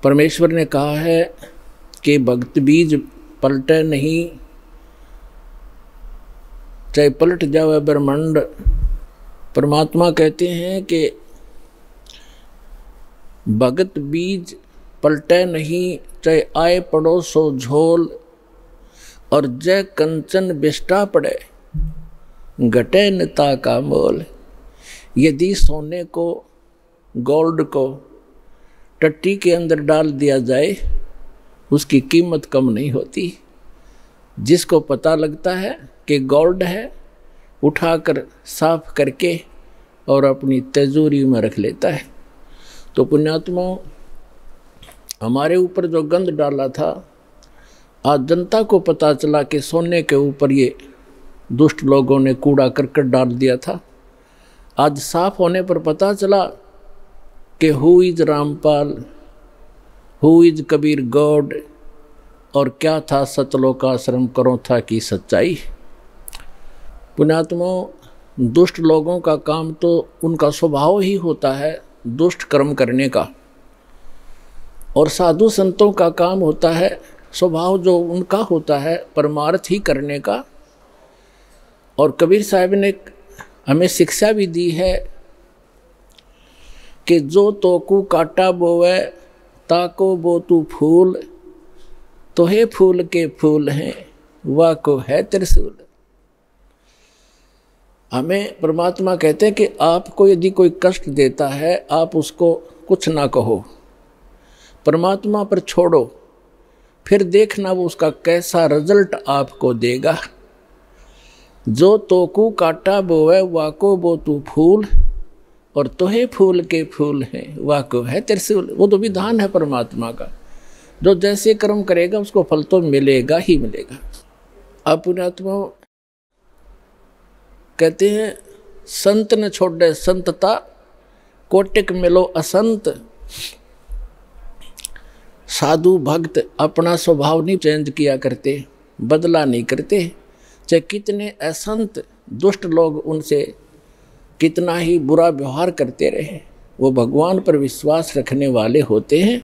परमेश्वर ने कहा है कि भक्त बीज पलटे नहीं, चाहे पलट जावे ब्रह्मांड। परमात्मा कहते हैं कि भगत बीज पलटे नहीं, चाहे आए पड़ोसो झोल, और जय कंचन बिष्टा पड़े घटे निता का मोल। यदि सोने को, गोल्ड को टट्टी के अंदर डाल दिया जाए, उसकी कीमत कम नहीं होती। जिसको पता लगता है कि गोल्ड है, उठाकर साफ करके और अपनी तिजोरी में रख लेता है। तो पुण्यात्मा, हमारे ऊपर जो गंध डाला था, आज जनता को पता चला कि सोने के ऊपर ये दुष्ट लोगों ने कूड़ा करकट डाल दिया था। आज साफ होने पर पता चला कि who is Rampal, who is Kabir god, और क्या था सतलोकाश्रम करो था की सच्चाई। पुण्यात्मा, दुष्ट लोगों का काम तो उनका स्वभाव ही होता है दुष्ट कर्म करने का, और साधु संतों का काम होता है स्वभाव जो उनका होता है परमार्थ ही करने का। और कबीर साहब ने हमें शिक्षा भी दी है कि जो तोकू काटा बोवे ताको बो तू फूल, तो हे फूल के फूल हैं वाह को है त्रिशूल। हमें परमात्मा कहते हैं कि आपको यदि कोई कष्ट देता है, आप उसको कुछ ना कहो, परमात्मा पर छोड़ो, फिर देखना वो उसका कैसा रिजल्ट आपको देगा। जो तोकू काटा बोवे वाको बो तू फूल, और तोहे फूल के फूल हैं वाको है त्रिशूल। वो तो विधान है परमात्मा का, जो जैसे कर्म करेगा उसको फल तो मिलेगा ही मिलेगा। अब पुण्यात्मा कहते हैं, संत न छोड़े संतता, कोटिक मिलो असंत। साधु भक्त अपना स्वभाव नहीं चेंज किया करते, बदला नहीं करते। चाहे कितने असंत दुष्ट लोग उनसे कितना ही बुरा व्यवहार करते रहे, वो भगवान पर विश्वास रखने वाले होते हैं